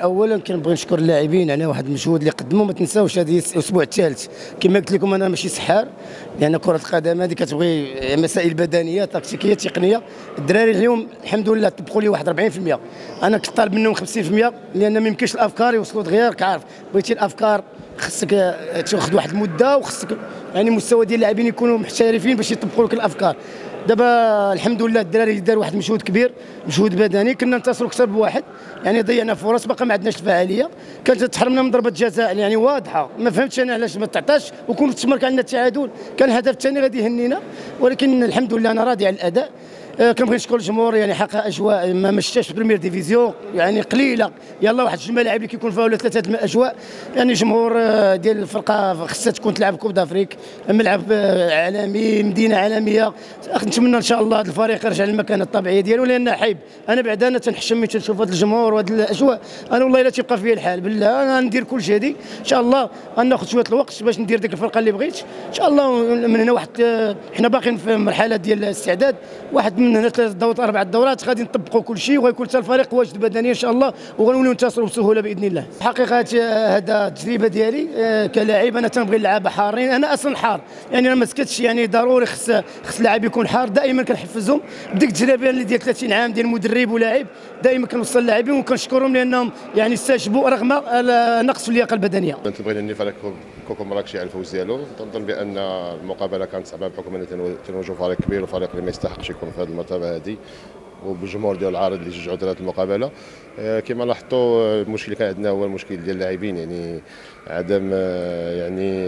اولا كنبغي نشكر اللاعبين على واحد المجهود اللي قدموا. ما تنساوش هذه الاسبوع الثالث كما قلت لكم انا ماشي سحار، لان كره القدم هذه كتبغي مسائل بدنيه تكتيكيه تقنيه. الدراري اليوم الحمد لله طبقوا لي واحد 40%، انا كنت طالب منهم 50%، لان ما يمكنش الافكار يوصلوا دغيا. كعارف بغيتي الافكار خصك تاخذ واحد المده، وخصك يعني مستوى ديال اللاعبين يكونوا محترفين باش يطبقوا لك الافكار. دابا الحمد لله الدراري داروا واحد المجهود كبير، مجهود بدني. كنا ننتصروا اكثر بواحد، يعني ضيعنا فرص، باقا ما عندناش الفعاليه. كانت تحرمنا من ضربه جزاء يعني واضحه، ما فهمتش انا علاش ما تعطاش، وكنت تمرك عندنا التعادل. كان الهدف الثاني غادي يهنينا، ولكن الحمد لله انا راضي على الاداء. كنبغي نشكر الجمهور، يعني حقق اجواء ما شفتهاش في بريمير ديفيزيون، يعني قليله. يلا واحد جوج ملاعب اللي كيكون فيها ولا ثلاثه الاجواء. يعني جمهور ديال الفرقه خصها تكون تلعب كوب دافريك، ملعب عالمي، مدينه عالميه. نتمنى ان شاء الله هذا الفريق يرجع للمكانه الطبيعيه ديالو، لان حيب انا بعدا انا تنحشم ملي تنشوف هذا الجمهور وهذه الاجواء. انا والله الا تيبقى فيا الحال بالله، انا ندير كل شيء هذه ان شاء الله. غناخذ شويه الوقت باش ندير ديك الفرقه اللي بغيت ان شاء الله. من هنا واحد حنا باقيين في مرحله ديال الاستعداد، واحد من هنا 3 دورات 4 دورات غادي نطبقوا كل شيء، وغيكون حتى الفريق واجد بدنيا ان شاء الله، وغنوليو ننتصروا بسهوله باذن الله. حقيقه هذا التجربه ديالي كلاعب، انا تنبغي اللعابه حارين. انا اصلا حار، يعني انا ما سكتش، يعني ضروري خص اللاعب يكون حار. دائما كنحفزهم بديك التجربه اللي ديال 30 عام ديال مدرب ولاعب. دائما كنوصل اللاعبين وكنشكرهم لانهم يعني استجبوا رغم نقص في اللياقه البدنيه. بغينا نفرق كوكو مراكشي على الفوز ديالو. تنظن بان المقابله كانت صعبه بحكم ان تنواجهوا فريق كبير وفريق اللي ما يستحقش يكون في هذه المرتبه هذه، وبالجمهور ديال العارض اللي شجعوا هذه المقابله. كما لاحظتوا المشكل اللي كان عندنا هو المشكل ديال اللاعبين، يعني عدم يعني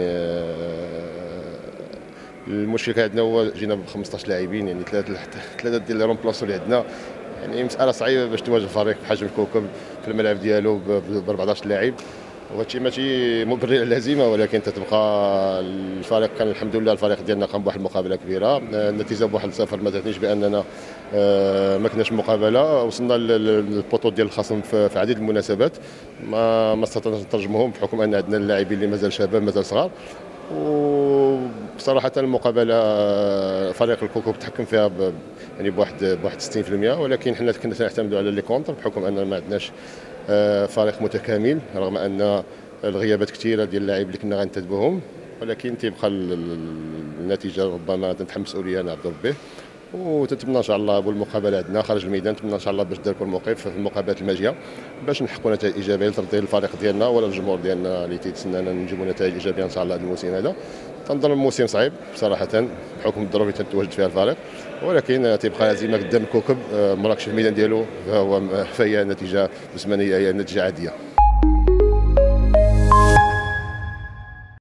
المشكل اللي كان عندنا هو جينا ب 15 لاعبين، يعني ثلاثه ديال لي رومبلاسون اللي عندنا. يعني مساله صعيبه باش تواجه فريق بحجم الكوكب في الملعب ديالو ب 14 لاعب، وهادشي ماشي مبرر للهزيمه، ولكن تتبقى الفريق كان الحمد لله الفريق ديالنا قام بواحد المقابله كبيره. النتيجه بواحد 0 ما تعنيش باننا ما كناش مقابله. وصلنا للبوطو ديال الخصم في عديد المناسبات ما استطعناش نترجمهم بحكم ان عندنا اللاعبين اللي مازال شباب مازال صغار. وبصراحه المقابله فريق الكوكوب تحكم فيها يعني بواحد 60%، ولكن حنا كنا نعتمدوا على لي كونتر بحكم ان ما عندناش فريق متكامل، رغم ان الغيابات كثيره ديال اللاعبين اللي كنا غننتدبوهم. ولكن تيبقى النتيجه ربما تتحمل مسؤوليه نعذر به. وتتمنى ان شاء الله بالمقابله عندنا خارج الميدان، نتمنى ان شاء الله باش دار الموقف في المقابلات الماجيه باش نحققوا نتائج ايجابيه لترضي الفريق ديالنا ولا الجمهور ديالنا اللي تيتسنانا نجيبوا نتائج ايجابيه ان شاء الله هذا الموسم هذا. تنظن الموسم صعيب صراحه بحكم الظروف اللي تتواجد فيها الفريق، ولكن تيبقى هزيمه قدام الكوكب مراكش في الميدان ديالو، فهي نتيجه جسمانيه، هي نتيجه عاديه.